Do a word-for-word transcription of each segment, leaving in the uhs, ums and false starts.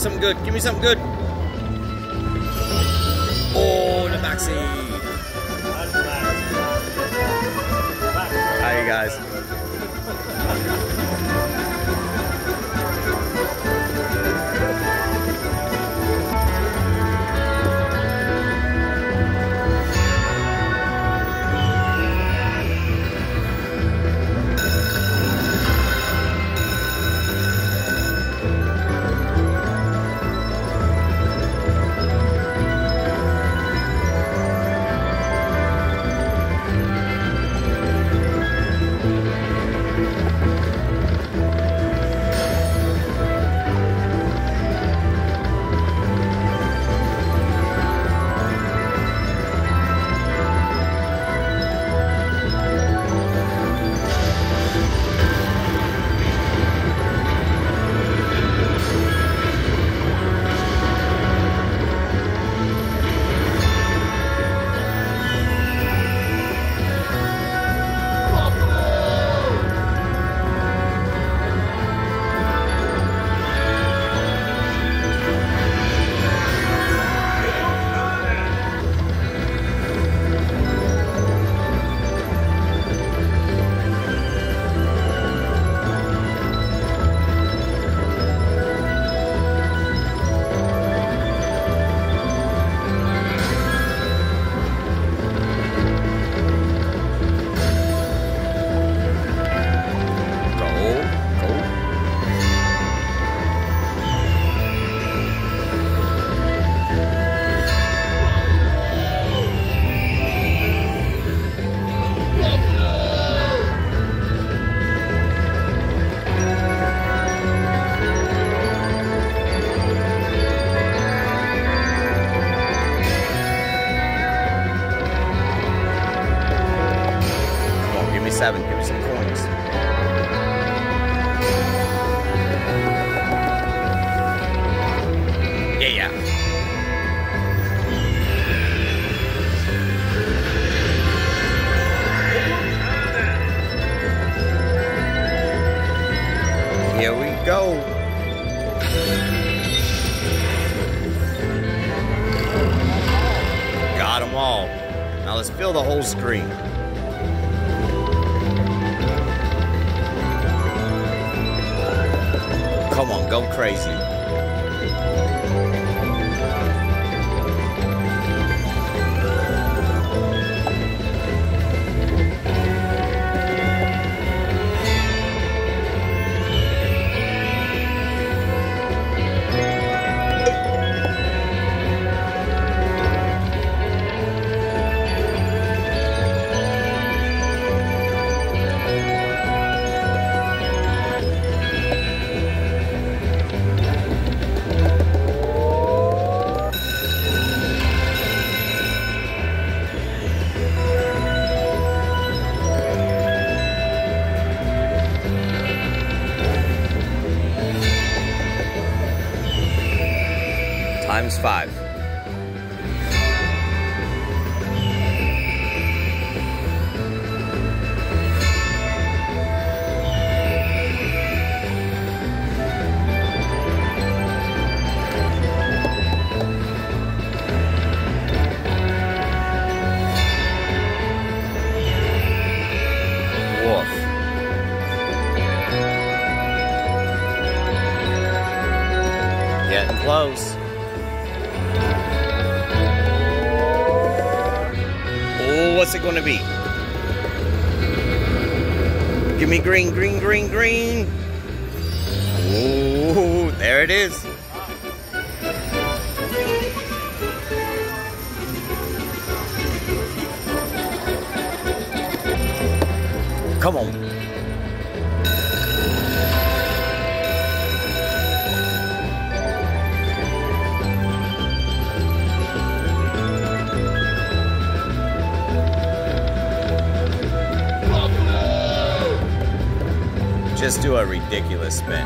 something good. Give me something good. Oh, the maxi. Hi, you guys. Seven, give me some coins. Yeah, yeah. Here we go. Got them all. Now let's fill the whole screen. Come on, go crazy. Times five. Woof. Getting close. Oh, what's it going to be? Give me green, green, green, green. Oh, there it is. Come on. Just do a ridiculous spin.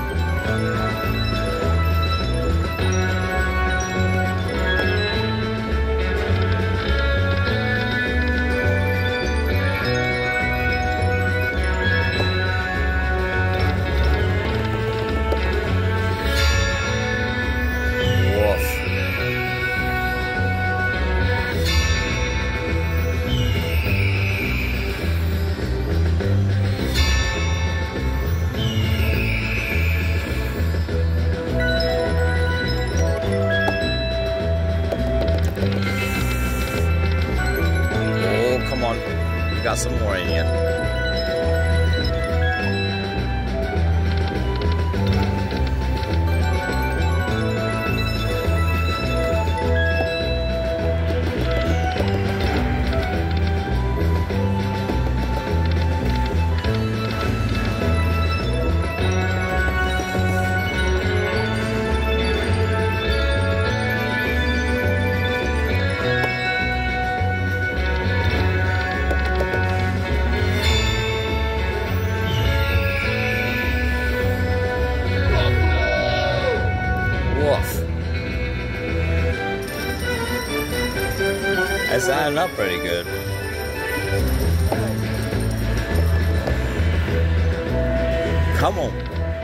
Oh, come on. You got some more in you. That's sounding up pretty good. Come on.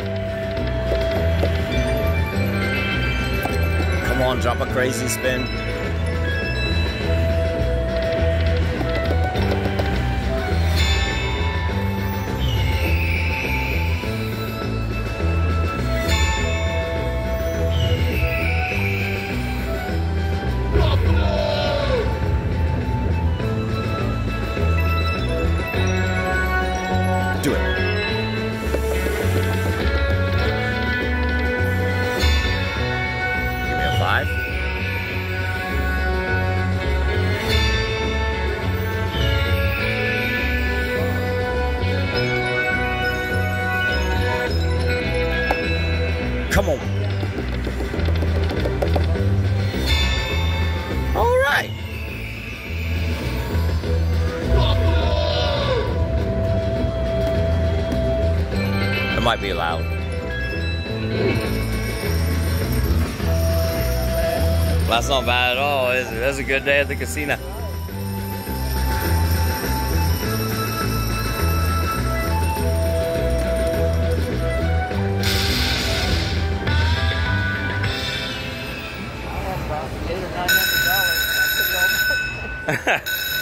Come on, drop a crazy spin. Do it. Give me a five. Come on. All right. Might be loud. That's not bad at all, is it? That's a good day at the casino. I want about eight or nine hundred dollars.